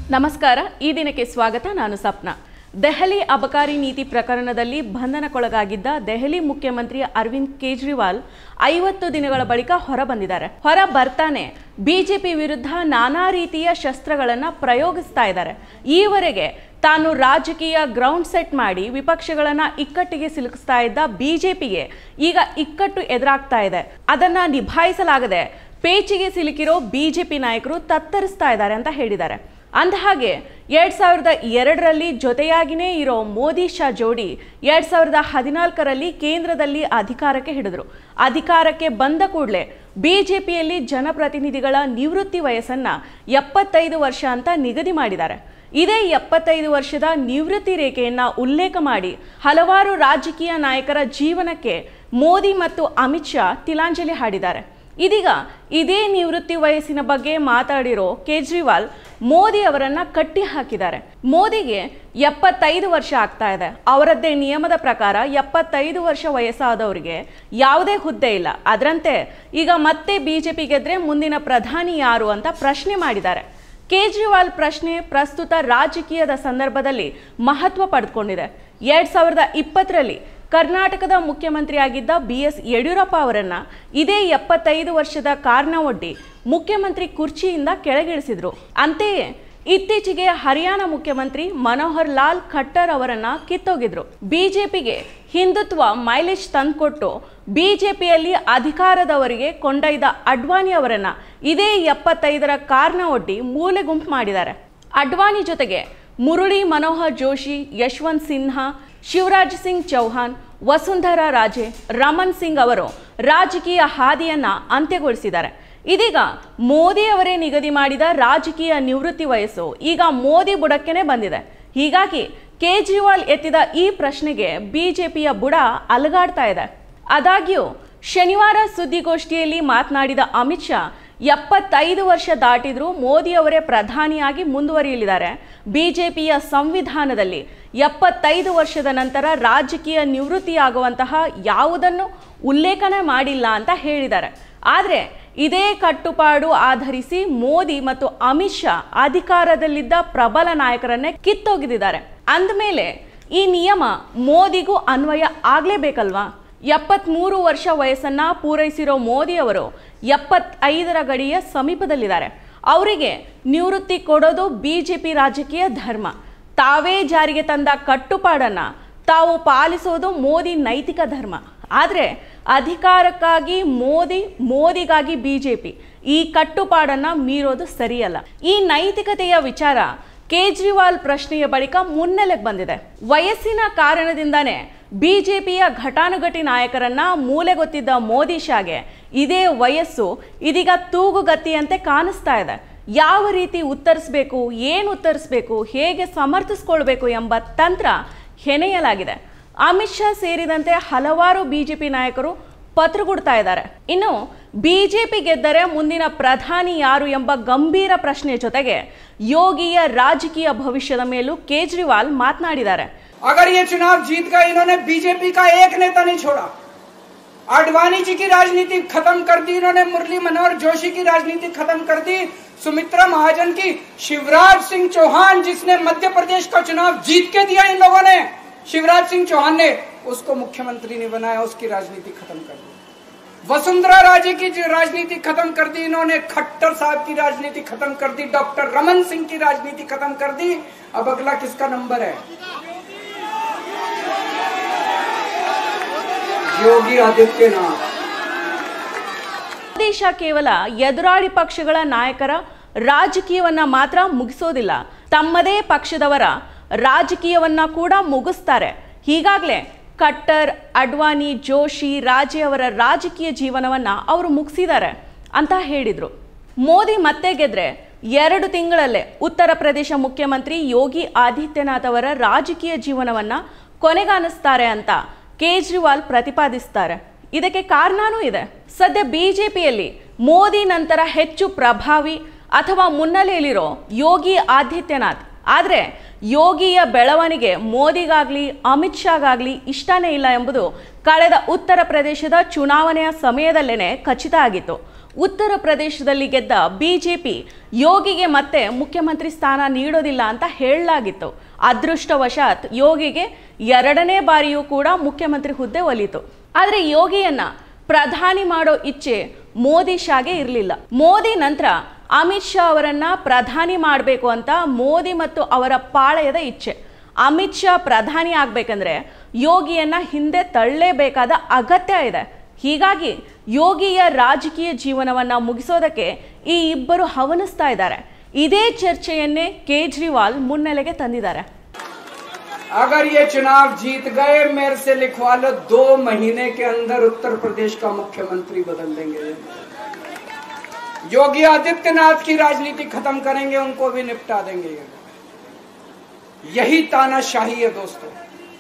ನಮಸ್ಕಾರ. ಈ ದಿನಕ್ಕೆ ಸ್ವಾಗತ. ನಾನು ಸಪ್ನಾ. ದೆಹಲಿ ಅಬಕಾರಿ ನೀತಿ ಪ್ರಕರಣದಲ್ಲಿ ಬಂಧನಕ್ಕೊಳಗಾಗಿದ್ದ ದೆಹಲಿ ಮುಖ್ಯಮಂತ್ರಿ ಅರವಿಂದ್ ಕೇಜ್ರಿವಾಲ್ 50 ದಿನಗಳ ಬಳಿಕ ಹೊರಬಂದಿದ್ದಾರೆ. ಹೊರ ಬರ್ತಾನೆ ಬಿಜೆಪಿ ವಿರುದ್ಧ ನಾನಾ ರೀತಿಯ ಶಸ್ತ್ರಗಳನ್ನು ಪ್ರಯೋಗಿಸ್ತಾ ಇದ್ದಾರೆ. ಈವರೆಗೆ ತಾನು ರಾಜಕೀಯ ಗ್ರೌಂಡ್ ಸೆಟ್ ಮಾಡಿ ವಿಪಕ್ಷಗಳನ್ನು ಇಕ್ಕಟ್ಟಿಗೆ ಸಿಲುಕಿಸ್ತಾ ಇದ್ದ ಬಿಜೆಪಿಗೆ ಈಗ ಇಕ್ಕಟ್ಟು ಎದುರಾಗ್ತಾ ಇದೆ. ಅದನ್ನ ನಿಭಾಯಿಸಲಾಗದೆ ಪೇಚಿಗೆ ಸಿಲುಕಿರೋ ಬಿಜೆಪಿ ನಾಯಕರು ತತ್ತರಿಸ್ತಾ ಇದ್ದಾರೆ ಅಂತ ಹೇಳಿದ್ದಾರೆ. ಅಂದಹಾಗೆ 2002ರಲ್ಲಿ ಜೊತೆಯಾಗಿನೇ ಇರೋ ಮೋದಿ ಶಾ ಜೋಡಿ 2014ರಲ್ಲಿ ಕೇಂದ್ರದಲ್ಲಿ ಅಧಿಕಾರಕ್ಕೆ ಹಿಡಿದ್ರು. ಅಧಿಕಾರಕ್ಕೆ ಬಂದ ಕೂಡಲೇ ಬಿಜೆಪಿಯಲ್ಲಿ ಜನಪ್ರತಿನಿಧಿಗಳ ನಿವೃತ್ತಿ ವಯಸ್ಸನ್ನ 75 ವರ್ಷ ಅಂತ ನಿಗದಿ ಮಾಡಿದ್ದಾರೆ. ಇದೇ 75 ವರ್ಷದ ನಿವೃತ್ತಿ ರೇಖೆಯನ್ನ ಉಲ್ಲೇಖ ಮಾಡಿ ಹಲವಾರು ರಾಜಕೀಯ ನಾಯಕರ ಜೀವನಕ್ಕೆ ಮೋದಿ ಮತ್ತು ಅಮಿತ್ ಶಾ ತಿಲಾಂಜಲಿ ಹಾಡಿದ್ದಾರೆ. ಇದೀಗ ಇದೇ ನಿವೃತ್ತಿ ವಯಸ್ಸಿನ ಬಗ್ಗೆ ಮಾತಾಡಿರೋ ಕೇಜ್ರಿವಾಲ್ ಮೋದಿ ಅವರನ್ನ ಕಟ್ಟಿ ಹಾಕಿದ್ದಾರೆ. ಮೋದಿಗೆ 75 ವರ್ಷ ಆಗ್ತಾ ಇದೆ. ಅವರದ್ದೇ ನಿಯಮದ ಪ್ರಕಾರ 75 ವರ್ಷ ವಯಸ್ಸಾದವರಿಗೆ ಯಾವುದೇ ಹುದ್ದೆ ಇಲ್ಲ. ಅದರಂತೆ ಈಗ ಮತ್ತೆ ಬಿಜೆಪಿ ಗೆದ್ರೆ ಮುಂದಿನ ಪ್ರಧಾನಿ ಯಾರು ಅಂತ ಪ್ರಶ್ನೆ ಮಾಡಿದ್ದಾರೆ. ಕೇಜ್ರಿವಾಲ್ ಪ್ರಶ್ನೆ ಪ್ರಸ್ತುತ ರಾಜಕೀಯದ ಸಂದರ್ಭದಲ್ಲಿ ಮಹತ್ವ ಪಡೆದುಕೊಂಡಿದೆ. 2020ರಲ್ಲಿ ಕರ್ನಾಟಕದ ಮುಖ್ಯಮಂತ್ರಿಯಾಗಿದ್ದ BS ಯಡಿಯೂರಪ್ಪ ಅವರನ್ನ ಇದೇ 75 ವರ್ಷದ ಕಾರಣ ಒಡ್ಡಿ ಮುಖ್ಯಮಂತ್ರಿ ಕುರ್ಚಿಯಿಂದ ಕೆಳಗಿಳಿಸಿದ್ರು. ಅಂತೆಯೇ ಇತ್ತೀಚೆಗೆ ಹರಿಯಾಣ ಮುಖ್ಯಮಂತ್ರಿ ಮನೋಹರ್ ಲಾಲ್ ಖಟ್ಟರ್ ಅವರನ್ನ ಕಿತ್ತೋಗಿದ್ರು. ಬಿಜೆಪಿಗೆ ಹಿಂದುತ್ವ ಮೈಲೇಜ್ ತಂದುಕೊಟ್ಟು ಬಿಜೆಪಿಯಲ್ಲಿ ಅಧಿಕಾರದವರಿಗೆ ಕೊಂಡೊಯ್ದ ಅಡ್ವಾಣಿ ಅವರನ್ನ ಇದೇ 75ರ ಕಾರಣ ಒಡ್ಡಿ ಮೂಲೆ ಗುಂಪು ಮಾಡಿದ್ದಾರೆ. ಅಡ್ವಾಣಿ ಜೊತೆಗೆ ಮುರಳಿ ಮನೋಹರ್ ಜೋಶಿ, ಯಶವಂತ್ ಸಿನ್ಹಾ, ಶಿವರಾಜ್ ಸಿಂಗ್ ಚೌಹಾಣ್, ವಸುಂಧರಾ ರಾಜೆ, ರಮನ್ ಸಿಂಗ್ ಅವರು ರಾಜಕೀಯ ಹಾದಿಯನ್ನ ಅಂತ್ಯಗೊಳಿಸಿದ್ದಾರೆ. ಇದೀಗ ಮೋದಿ ಅವರೇ ನಿಗದಿ ಮಾಡಿದ ರಾಜಕೀಯ ನಿವೃತ್ತಿ ವಯಸ್ಸು ಈಗ ಮೋದಿ ಬುಡಕ್ಕೇನೆ ಬಂದಿದೆ. ಹೀಗಾಗಿ ಕೇಜ್ರಿವಾಲ್ ಎತ್ತಿದ ಈ ಪ್ರಶ್ನೆಗೆ ಬಿಜೆಪಿಯ ಬುಡ ಅಲುಗಾಡ್ತಾ ಇದೆ. ಆದಾಗ್ಯೂ ಶನಿವಾರ ಸುದ್ದಿಗೋಷ್ಠಿಯಲ್ಲಿ ಮಾತನಾಡಿದ ಅಮಿತ್ ಶಾ 75 ವರ್ಷ ದಾಟಿದ್ರೂ ಮೋದಿ ಅವರೇ ಪ್ರಧಾನಿಯಾಗಿ ಮುಂದುವರಿಯಲಿದ್ದಾರೆ. ಬಿಜೆಪಿಯ ಸಂವಿಧಾನದಲ್ಲಿ 75 ವರ್ಷದ ನಂತರ ರಾಜಕೀಯ ನಿವೃತ್ತಿಯಾಗುವಂತಹ ಯಾವುದನ್ನು ಉಲ್ಲೇಖನೆ ಮಾಡಿಲ್ಲ ಅಂತ ಹೇಳಿದ್ದಾರೆ. ಆದರೆ ಇದೇ ಕಟ್ಟುಪಾಡು ಆಧರಿಸಿ ಮೋದಿ ಮತ್ತು ಅಮಿತ್ ಶಾ ಅಧಿಕಾರದಲ್ಲಿದ್ದ ಪ್ರಬಲ ನಾಯಕರನ್ನೇ ಕಿತ್ತೊಗೆದಿದ್ದಾರೆ. ಅಂದಮೇಲೆ ಈ ನಿಯಮ ಮೋದಿಗೂ ಅನ್ವಯ ಆಗಲೇಬೇಕಲ್ವಾ? 73 ವರ್ಷ ವಯಸ್ಸನ್ನ ಪೂರೈಸಿರೋ ಮೋದಿ ಅವರು 75ರ ಗಡಿಯ ಸಮೀಪದಲ್ಲಿದ್ದಾರೆ. ಅವರಿಗೆ ನಿವೃತ್ತಿ ಕೊಡೋದು ಬಿಜೆಪಿ ರಾಜಕೀಯ ಧರ್ಮ. ತಾವೇ ಜಾರಿಗೆ ತಂದ ಕಟ್ಟುಪಾಡನ್ನ ತಾವು ಪಾಲಿಸೋದು ಮೋದಿ ನೈತಿಕ ಧರ್ಮ. ಆದರೆ ಅಧಿಕಾರಕ್ಕಾಗಿ ಮೋದಿಗಾಗಿ ಬಿಜೆಪಿ ಈ ಕಟ್ಟುಪಾಡನ್ನ ಮೀರೋದು ಸರಿಯಲ್ಲ. ಈ ನೈತಿಕತೆಯ ವಿಚಾರ ಕೇಜ್ರಿವಾಲ್ ಪ್ರಶ್ನೆಯ ಬಳಿಕ ಮುನ್ನೆಲೆಗೆ ಬಂದಿದೆ. ವಯಸ್ಸಿನ ಕಾರಣದಿಂದಾನೇ ಬಿಜೆಪಿಯ ಘಟಾನುಘಟಿ ನಾಯಕರನ್ನ ಮೂಲೆಗೊತ್ತಿದ್ದ ಮೋದಿ ಶಾಗೆ ಇದೇ ವಯಸ್ಸು ಇದೀಗ ತೂಗುಗತ್ತಿಯಂತೆ ಕಾಣಿಸ್ತಾ ಇದೆ. ಯಾವ ರೀತಿ ಉತ್ತರಿಸಬೇಕು, ಏನು ಉತ್ತರಿಸಬೇಕು, ಹೇಗೆ ಸಮರ್ಥಿಸ್ಕೊಳ್ಬೇಕು ಎಂಬ ತಂತ್ರ ಹೆಣೆಯಲಾಗಿದೆ. ಅಮಿತ್ ಶಾ ಸೇರಿದಂತೆ ಹಲವಾರು ಬಿಜೆಪಿ ನಾಯಕರು ಪತ್ರಗುಡ್ತಾ ಇದ್ದಾರೆ. ಇನ್ನು ಬಿಜೆಪಿ ಗೆದ್ದರೆ ಮುಂದಿನ ಪ್ರಧಾನಿ ಯಾರು ಎಂಬ ಗಂಭೀರ ಪ್ರಶ್ನೆ ಜೊತೆಗೆ ಯೋಗಿಯ ರಾಜಕೀಯ ಭವಿಷ್ಯದ ಮೇಲೂ ಕೇಜ್ರಿವಾಲ್ ಮಾತನಾಡಿದ್ದಾರೆ. अगर ये चुनाव जीत गए, इन्होंने बीजेपी का एक नेता नहीं छोड़ा. आडवाणी जी की राजनीति खत्म कर दी इन्होंने, मुरली मनोहर जोशी की राजनीति खत्म कर दी, सुमित्रा महाजन की, शिवराज सिंह चौहान जिसने मध्य प्रदेश का चुनाव जीत के दिया इन लोगों ने, शिवराज सिंह चौहान ने उसको मुख्यमंत्री नहीं बनाया, उसकी राजनीति खत्म कर दी. वसुंधरा राजे की राजनीति खत्म कर दी इन्होंने, खट्टर साहब की राजनीति खत्म कर दी, डॉक्टर रमन सिंह की राजनीति खत्म कर दी. अब अगला किसका नंबर है? ಯೋಗಿ ಆದಿತ್ಯನಾಥ್. ದೇಶ ಕೇವಲ ಎದುರಾಳಿ ಪಕ್ಷಗಳ ನಾಯಕರ ರಾಜಕೀಯವನ್ನ ಮಾತ್ರ ಮುಗಿಸೋದಿಲ್ಲ, ತಮ್ಮದೇ ಪಕ್ಷದವರ ರಾಜಕೀಯವನ್ನ ಕೂಡ ಮುಗಿಸ್ತಾರೆ. ಹೀಗಾಗಲೇ ಖಟ್ಟರ್, ಅಡ್ವಾಣಿ, ಜೋಶಿ, ರಾಜೆ ಅವರ ರಾಜಕೀಯ ಜೀವನವನ್ನ ಅವರು ಮುಗಿಸಿದ್ದಾರೆ ಅಂತ ಹೇಳಿದ್ರು. ಮೋದಿ ಮತ್ತೆ ಗೆದ್ರೆ 2 ತಿಂಗಳಲ್ಲೇ ಉತ್ತರ ಪ್ರದೇಶ ಮುಖ್ಯಮಂತ್ರಿ ಯೋಗಿ ಆದಿತ್ಯನಾಥ್ ಅವರ ರಾಜಕೀಯ ಜೀವನವನ್ನ ಕೊನೆಗಾಣಿಸ್ತಾರೆ ಅಂತ ಕೇಜ್ರಿವಾಲ್ ಪ್ರತಿಪಾದಿಸ್ತಾರೆ. ಇದಕ್ಕೆ ಕಾರಣನೂ ಇದೆ. ಸದ್ಯ ಬಿಜೆಪಿಯಲ್ಲಿ ಮೋದಿ ನಂತರ ಹೆಚ್ಚು ಪ್ರಭಾವಿ ಅಥವಾ ಮುನ್ನೆಲೆಯಲ್ಲಿರೋ ಯೋಗಿ ಆದಿತ್ಯನಾಥ್. ಆದರೆ ಯೋಗಿಯ ಬೆಳವಣಿಗೆ ಮೋದಿಗಾಗ್ಲಿ ಅಮಿತ್ ಶಾಗಾಗ್ಲಿ ಇಷ್ಟನೇ ಇಲ್ಲ ಎಂಬುದು ಕಳೆದ ಉತ್ತರ ಪ್ರದೇಶದ ಚುನಾವಣೆಯ ಸಮಯದಲ್ಲೇನೆ ಖಚಿತ ಆಗಿತ್ತು. ಉತ್ತರ ಪ್ರದೇಶದಲ್ಲಿ ಗೆದ್ದ ಬಿಜೆಪಿ ಯೋಗಿಗೆ ಮತ್ತೆ ಮುಖ್ಯಮಂತ್ರಿ ಸ್ಥಾನ ನೀಡೋದಿಲ್ಲ ಅಂತ ಹೇಳಲಾಗಿತ್ತು. ಅದೃಷ್ಟವಶಾತ್ ಯೋಗಿಗೆ 2ನೇ ಬಾರಿಯೂ ಕೂಡ ಮುಖ್ಯಮಂತ್ರಿ ಹುದ್ದೆ ಒಲಿತು. ಆದರೆ ಯೋಗಿಯನ್ನ ಪ್ರಧಾನಿ ಮಾಡೋ ಇಚ್ಛೆ ಮೋದಿ ಶಾಗೆ ಇರಲಿಲ್ಲ. ಮೋದಿ ನಂತರ ಅಮಿತ್ ಶಾ ಅವರನ್ನ ಪ್ರಧಾನಿ ಮಾಡಬೇಕು ಅಂತ ಮೋದಿ ಮತ್ತು ಅವರ ಪಾಳೆಯದ ಇಚ್ಛೆ. ಅಮಿತ್ ಶಾ ಪ್ರಧಾನಿ ಆಗ್ಬೇಕಂದ್ರೆ ಯೋಗಿಯನ್ನ ಹಿಂದೆ ತಳ್ಳಲೇಬೇಕಾದ ಅಗತ್ಯ ಇದೆ. ಹೀಗಾಗಿ ಯೋಗಿಯ ರಾಜಕೀಯ ಜೀವನವನ್ನ ಮುಗಿಸೋದಕ್ಕೆ ಈ ಇಬ್ಬರು ಹವಣಿಸ್ತಾ ಇದ್ದಾರೆ. ಇದೇ ಚರ್ಚೆಯನ್ನೇ ಕೇಜ್ರಿವಾಲ್ ಮುನ್ನೆಲೆಗೆ ತಂದಿದ್ದಾರೆ. अगर ये चुनाव जीत गए, मेरे से लिखवा लो, 2 महीने के अंदर उत्तर प्रदेश का मुख्यमंत्री बदल देंगे. योगी आदित्यनाथ की राजनीति खत्म करेंगे, उनको भी निपटा देंगे. यही तानाशाही है दोस्तों.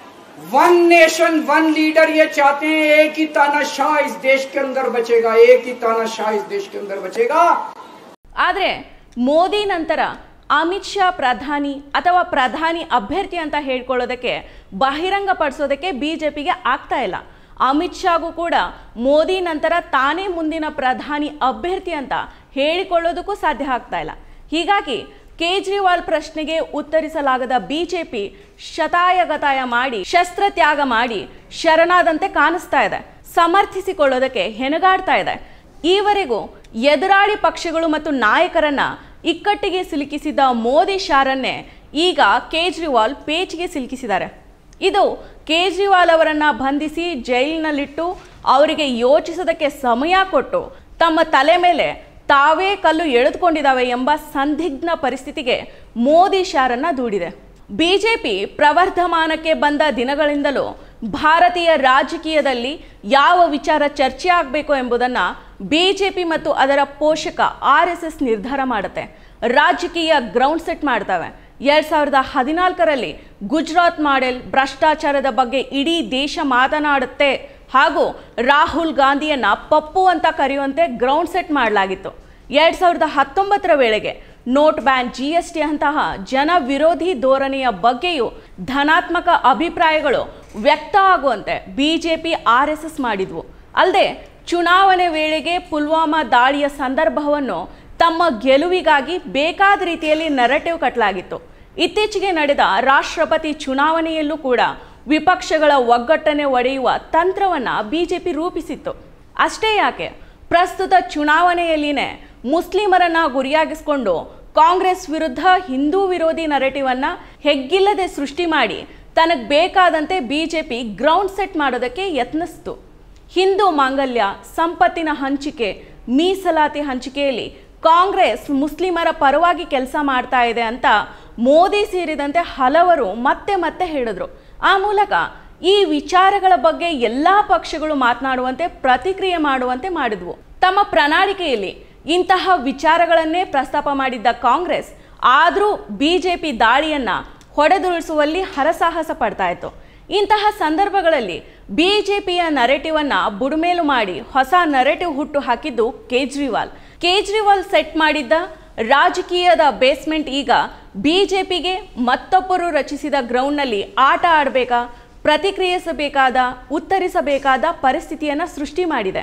1 नेशन 1 लीडर ये चाहते हैं. एक ही तानाशाह इस देश के अंदर बचेगा, एक ही तानाशाह इस देश के अंदर बचेगा. आदरे ಮೋದಿ ನಂತರ ಅಮಿತ್ ಶಾ ಪ್ರಧಾನಿ ಅಥವಾ ಪ್ರಧಾನಿ ಅಭ್ಯರ್ಥಿ ಅಂತ ಹೇಳ್ಕೊಳ್ಳೋದಕ್ಕೆ ಬಹಿರಂಗ ಪಡಿಸೋದಕ್ಕೆ ಬಿಜೆಪಿಗೆ ಆಗ್ತಾ ಇಲ್ಲ. ಅಮಿತ್ ಶಾಗೂ ಕೂಡ ಮೋದಿ ನಂತರ ತಾನೇ ಮುಂದಿನ ಪ್ರಧಾನಿ ಅಭ್ಯರ್ಥಿ ಅಂತ ಹೇಳಿಕೊಳ್ಳೋದಕ್ಕೂ ಸಾಧ್ಯ ಆಗ್ತಾ ಇಲ್ಲ. ಹೀಗಾಗಿ ಕೇಜ್ರಿವಾಲ್ ಪ್ರಶ್ನೆಗೆ ಉತ್ತರಿಸಲಾಗದ ಬಿಜೆಪಿ ಶತಾಯಗತಾಯ ಮಾಡಿ ಶಸ್ತ್ರತ್ಯಾಗ ಮಾಡಿ ಶರಣಾದಂತೆ ಕಾಣಿಸ್ತಾ ಇದೆ. ಸಮರ್ಥಿಸಿಕೊಳ್ಳೋದಕ್ಕೆ ಹೆಣಗಾಡ್ತಾ ಇದೆ. ಈವರೆಗೂ ಎದುರಾಳಿ ಪಕ್ಷಗಳು ಮತ್ತು ನಾಯಕರನ್ನ ಇಕ್ಕಟ್ಟಿಗೆ ಸಿಲುಕಿಸಿದ ಮೋದಿ ಶಾರನ್ನೇ ಈಗ ಕೇಜ್ರಿವಾಲ್ ಪೇಚಿಗೆ ಸಿಲುಕಿಸಿದ್ದಾರೆ. ಇದು ಕೇಜ್ರಿವಾಲ್ ಅವರನ್ನ ಬಂಧಿಸಿ ಜೈಲಿನಲ್ಲಿಟ್ಟು ಅವರಿಗೆ ಯೋಚಿಸೋದಕ್ಕೆ ಸಮಯ ಕೊಟ್ಟು ತಮ್ಮ ತಲೆ ಮೇಲೆ ತಾವೇ ಕಲ್ಲು ಎಳೆದುಕೊಂಡಿದ್ದಾವೆ ಎಂಬ ಸಂದಿಗ್ಧ ಪರಿಸ್ಥಿತಿಗೆ ಮೋದಿ ಶಾರನ್ನ ದೂಡಿದೆ. ಬಿಜೆಪಿ ಪ್ರವರ್ಧಮಾನಕ್ಕೆ ಬಂದ ದಿನಗಳಿಂದಲೂ ಭಾರತೀಯ ರಾಜಕೀಯದಲ್ಲಿ ಯಾವ ವಿಚಾರ ಚರ್ಚೆ ಆಗಬೇಕು ಎಂಬುದನ್ನು ಬಿಜೆಪಿ ಮತ್ತು ಅದರ ಪೋಷಕ RSS ನಿರ್ಧಾರ ಮಾಡುತ್ತೆ. ರಾಜಕೀಯ ಗ್ರೌಂಡ್ ಸೆಟ್ ಮಾಡ್ತವೆ. 2014ರಲ್ಲಿ ಗುಜರಾತ್ ಮಾಡೆಲ್ ಭ್ರಷ್ಟಾಚಾರದ ಬಗ್ಗೆ ಇಡೀ ದೇಶ ಮಾತನಾಡುತ್ತೆ ಹಾಗೂ ರಾಹುಲ್ ಗಾಂಧಿಯನ್ನ ಪಪ್ಪು ಅಂತ ಕರೆಯುವಂತೆ ಗ್ರೌಂಡ್ ಸೆಟ್ ಮಾಡಲಾಗಿತ್ತು. 2019ರ ವೇಳೆಗೆ ನೋಟ್ ಬ್ಯಾನ್, GST ಅಂತಹ ಜನ ವಿರೋಧಿ ಧೋರಣೆಯ ಬಗ್ಗೆಯೂ ಧನಾತ್ಮಕ ಅಭಿಪ್ರಾಯಗಳು ವ್ಯಕ್ತ ಆಗುವಂತೆ ಬಿಜೆಪಿ RSS ಮಾಡಿದ್ವು. ಅಲ್ಲದೆ ಚುನಾವಣೆ ವೇಳೆಗೆ ಪುಲ್ವಾಮಾ ದಾಳಿಯ ಸಂದರ್ಭವನ್ನು ತಮ್ಮ ಗೆಲುವಿಗಾಗಿ ಬೇಕಾದ ರೀತಿಯಲ್ಲಿ ನರೇಟಿವ್ ಕಟ್ಟಲಾಗಿತ್ತು. ಇತ್ತೀಚೆಗೆ ನಡೆದ ರಾಷ್ಟ್ರಪತಿ ಚುನಾವಣೆಯಲ್ಲೂ ಕೂಡ ವಿಪಕ್ಷಗಳ ಒಗ್ಗಟ್ಟನೆ ಒಡೆಯುವ ತಂತ್ರವನ್ನು ಬಿಜೆಪಿ ರೂಪಿಸಿತ್ತು. ಅಷ್ಟೇ ಯಾಕೆ, ಪ್ರಸ್ತುತ ಚುನಾವಣೆಯಲ್ಲಿನೇ ಮುಸ್ಲಿಮರನ್ನ ಗುರಿಯಾಗಿಸಿಕೊಂಡು ಕಾಂಗ್ರೆಸ್ ವಿರುದ್ಧ ಹಿಂದೂ ವಿರೋಧಿ ನರೇಟಿವ್ ಅನ್ನ ಹೆಗ್ಗಿಲ್ಲದೆ ಸೃಷ್ಟಿ ಮಾಡಿ ತನಗೆ ಬೇಕಾದಂತೆ ಬಿಜೆಪಿ ಗ್ರೌಂಡ್ ಸೆಟ್ ಮಾಡೋದಕ್ಕೆ ಯತ್ನಿಸಿತು. ಹಿಂದೂ ಮಾಂಗಲ್ಯ, ಸಂಪತ್ತಿನ ಹಂಚಿಕೆ, ಮೀಸಲಾತಿ ಹಂಚಿಕೆಯಲ್ಲಿ ಕಾಂಗ್ರೆಸ್ ಮುಸ್ಲಿಮರ ಪರವಾಗಿ ಕೆಲಸ ಮಾಡ್ತಾ ಇದೆ ಅಂತ ಮೋದಿ ಸೇರಿದಂತೆ ಹಲವರು ಮತ್ತೆ ಮತ್ತೆ ಹೇಳಿದ್ರು. ಆ ಮೂಲಕ ಈ ವಿಚಾರಗಳ ಬಗ್ಗೆ ಎಲ್ಲ ಪಕ್ಷಗಳು ಮಾತನಾಡುವಂತೆ ಪ್ರತಿಕ್ರಿಯೆ ಮಾಡುವಂತೆ ಮಾಡಿದ್ವು. ತಮ್ಮ ಪ್ರಣಾಳಿಕೆಯಲ್ಲಿ ಇಂತಹ ವಿಚಾರಗಳನ್ನೇ ಪ್ರಸ್ತಾಪ ಮಾಡಿದ್ದ ಕಾಂಗ್ರೆಸ್ ಆದರೂ ಬಿಜೆಪಿ ದಾಳಿಯನ್ನ ಹೊಡೆದುರುಳಿಸುವಲ್ಲಿ ಹರಸಾಹಸ ಪಡ್ತಾ ಇತ್ತು. ಇಂತಹ ಸಂದರ್ಭಗಳಲ್ಲಿ ಬಿಜೆಪಿಯ ನರೇಟಿವ್ ಅನ್ನ ಬುಡಮೇಲು ಮಾಡಿ ಹೊಸ ನರೇಟಿವ್ ಹುಟ್ಟು ಹಾಕಿದ್ದು ಕೇಜ್ರಿವಾಲ್ ಸೆಟ್ ಮಾಡಿದ್ದ ರಾಜಕೀಯದ ಬೇಸ್ಮೆಂಟ್ ಈಗ ಬಿಜೆಪಿಗೆ ಮತ್ತೊಬ್ಬರು ರಚಿಸಿದ ಗ್ರೌಂಡ್ನಲ್ಲಿ ಆಟ ಆಡಬೇಕಾ, ಪ್ರತಿಕ್ರಿಯಿಸಬೇಕಾದ, ಉತ್ತರಿಸಬೇಕಾದ ಪರಿಸ್ಥಿತಿಯನ್ನು ಸೃಷ್ಟಿ ಮಾಡಿದೆ.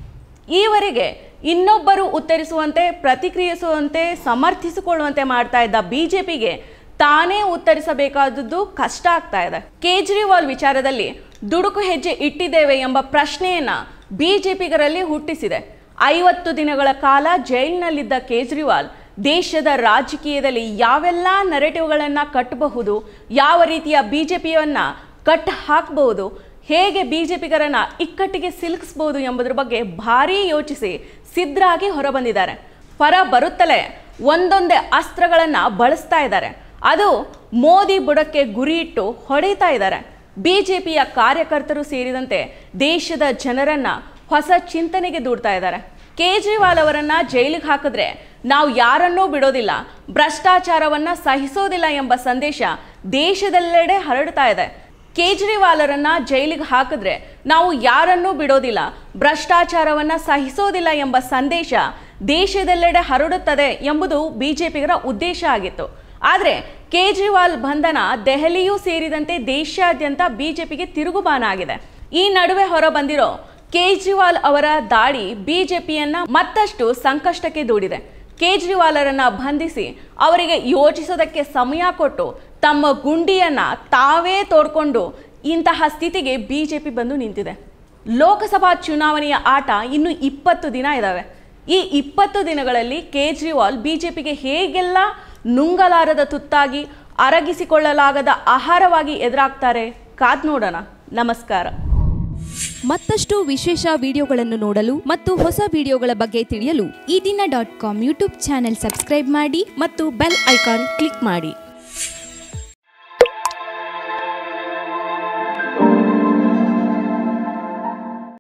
ಈವರೆಗೆ ಇನ್ನೊಬ್ಬರು ಉತ್ತರಿಸುವಂತೆ, ಪ್ರತಿಕ್ರಿಯಿಸುವಂತೆ, ಸಮರ್ಥಿಸಿಕೊಳ್ಳುವಂತೆ ಮಾಡ್ತಾ ಇದ್ದ ಬಿಜೆಪಿಗೆ ತಾನೇ ಉತ್ತರಿಸಬೇಕಾದದ್ದು ಕಷ್ಟ ಆಗ್ತಾ ಇದೆ. ಕೇಜ್ರಿವಾಲ್ ವಿಚಾರದಲ್ಲಿ ದುಡುಕು ಹೆಜ್ಜೆ ಇಟ್ಟಿದ್ದೇವೆ ಎಂಬ ಪ್ರಶ್ನೆಯನ್ನ ಬಿಜೆಪಿಗರಲ್ಲಿ ಹುಟ್ಟಿಸಿದೆ. 50 ದಿನಗಳ ಕಾಲ ಜೈಲಿನಲ್ಲಿದ್ದ ಕೇಜ್ರಿವಾಲ್ ದೇಶದ ರಾಜಕೀಯದಲ್ಲಿ ಯಾವೆಲ್ಲ ನರೇಟಿವ್ಗಳನ್ನು ಕಟ್ಟಬಹುದು, ಯಾವ ರೀತಿಯ ಬಿಜೆಪಿಯನ್ನ ಕಟ್ ಹಾಕಬಹುದು, ಹೇಗೆ ಬಿಜೆಪಿಗರನ್ನ ಇಕ್ಕಟ್ಟಿಗೆ ಸಿಲುಕಿಸಬಹುದು ಎಂಬುದರ ಬಗ್ಗೆ ಭಾರೀ ಯೋಚಿಸಿ ಸಿದ್ಧರಾಗಿ ಹೊರಬಂದಿದ್ದಾರೆ. ಹೊರ ಬರುತ್ತಲೇ ಒಂದೊಂದೇ ಅಸ್ತ್ರಗಳನ್ನು ಬಳಸ್ತಾ ಇದ್ದಾರೆ. ಅದು ಮೋದಿ ಬುಡಕ್ಕೆ ಗುರಿಯಿಟ್ಟು ಹೊಡೆಯುತ್ತಾ ಇದ್ದಾರೆ. ಬಿಜೆಪಿಯ ಕಾರ್ಯಕರ್ತರು ಸೇರಿದಂತೆ ದೇಶದ ಜನರನ್ನ ಹೊಸ ಚಿಂತನೆಗೆ ದೂಡ್ತಾ ಇದ್ದಾರೆ. ಕೇಜ್ರಿವಾಲ್ ಅವರನ್ನ ಜೈಲಿಗೆ ಹಾಕಿದ್ರೆ ನಾವು ಯಾರನ್ನೂ ಬಿಡೋದಿಲ್ಲ, ಭ್ರಷ್ಟಾಚಾರವನ್ನ ಸಹಿಸೋದಿಲ್ಲ ಎಂಬ ಸಂದೇಶ ದೇಶದೆಲ್ಲೆಡೆ ಹರಡ್ತಾ ಇದೆ. ಕೇಜ್ರಿವಾಲರನ್ನ ಜೈಲಿಗೆ ಹಾಕಿದ್ರೆ ನಾವು ಯಾರನ್ನೂ ಬಿಡೋದಿಲ್ಲ, ಭ್ರಷ್ಟಾಚಾರವನ್ನ ಸಹಿಸೋದಿಲ್ಲ ಎಂಬ ಸಂದೇಶ ದೇಶದೆಲ್ಲೆಡೆ ಹರಡುತ್ತದೆ ಎಂಬುದು ಬಿಜೆಪಿಗರ ಉದ್ದೇಶ ಆಗಿತ್ತು. ಆದರೆ ಕೇಜ್ರಿವಾಲ್ ಬಂಧನ ದೆಹಲಿಯೂ ಸೇರಿದಂತೆ ದೇಶಾದ್ಯಂತ ಬಿಜೆಪಿಗೆ ತಿರುಗುಬಾಣ ಆಗಿದೆ. ಈ ನಡುವೆ ಹೊರ ಬಂದಿರೋ ಕೇಜ್ರಿವಾಲ್ ಅವರ ದಾಳಿ ಬಿಜೆಪಿಯನ್ನ ಮತ್ತಷ್ಟು ಸಂಕಷ್ಟಕ್ಕೆ ದೂಡಿದೆ. ಕೇಜ್ರಿವಾಲರನ್ನ ಬಂಧಿಸಿ ಅವರಿಗೆ ಯೋಚಿಸೋದಕ್ಕೆ ಸಮಯ ಕೊಟ್ಟು ತಮ್ಮ ಗುಂಡಿಯನ್ನ ತಾವೇ ತೋಡ್ಕೊಂಡು ಇಂತಹ ಸ್ಥಿತಿಗೆ ಬಿಜೆಪಿ ಬಂದು ನಿಂತಿದೆ. ಲೋಕಸಭಾ ಚುನಾವಣೆಯ ಆಟ ಇನ್ನು 20 ದಿನ ಇದ್ದಾವೆ. ಈ 20 ದಿನಗಳಲ್ಲಿ ಕೇಜ್ರಿವಾಲ್ ಬಿಜೆಪಿಗೆ ಹೇಗೆಲ್ಲ ನುಂಗಲಾರದ ತುತ್ತಾಗಿ ಅರಗಿಸಿಕೊಳ್ಳಲಾಗದ ಆಹಾರವಾಗಿ ಎದುರಾಗ್ತಾರೆ ಕಾದ್ ನೋಡೋಣ. ನಮಸ್ಕಾರ. ಮತ್ತಷ್ಟು ವಿಶೇಷ ವಿಡಿಯೋಗಳನ್ನು ನೋಡಲು ಮತ್ತು ಹೊಸ ವಿಡಿಯೋಗಳ ಬಗ್ಗೆ ತಿಳಿಯಲು eDina.com ಯೂಟ್ಯೂಬ್ ಚಾನೆಲ್ ಸಬ್ಸ್ಕ್ರೈಬ್ ಮಾಡಿ ಮತ್ತು ಬೆಲ್ ಐಕಾನ್ ಕ್ಲಿಕ್ ಮಾಡಿ.